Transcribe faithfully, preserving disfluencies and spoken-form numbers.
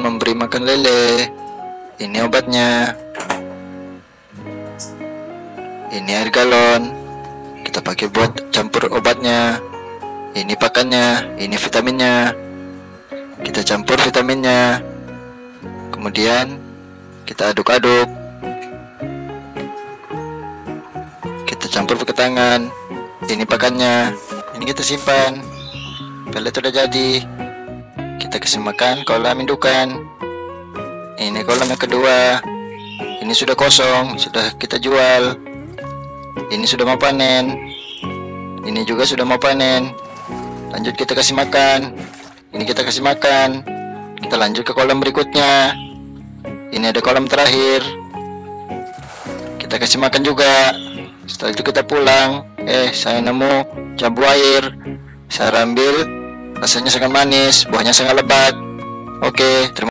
memberi makan lele. Ini obatnya. Ini air galon. Kita pakai buat campur obatnya. Ini pakannya, ini vitaminnya. Kita campur vitaminnya. Kemudian kita aduk-aduk. Kita campur pakai tangan. Ini pakannya. Ini kita simpan. Pelet sudah jadi. Kita kasih makan kolam indukan. Ini kolam yang kedua. Ini sudah kosong, sudah kita jual. Ini sudah mau panen. Ini juga sudah mau panen. Lanjut kita kasih makan. Ini kita kasih makan. Kita lanjut ke kolam berikutnya. Ini ada kolam terakhir. Kita kasih makan juga. Setelah itu kita pulang. Eh, saya nemu jambu air. Saya ambil. Rasanya sangat manis, buahnya sangat lebat. Oke, terima